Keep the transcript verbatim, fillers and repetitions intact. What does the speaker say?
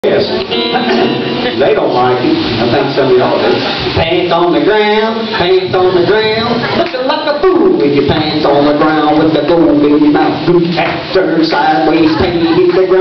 Yes. They don't like it. I think some of y'all do. Pants on the ground, pants on the ground, looking like a fool with your pants on the ground with the gold in your mouth. Good after sideways, paint hit the ground.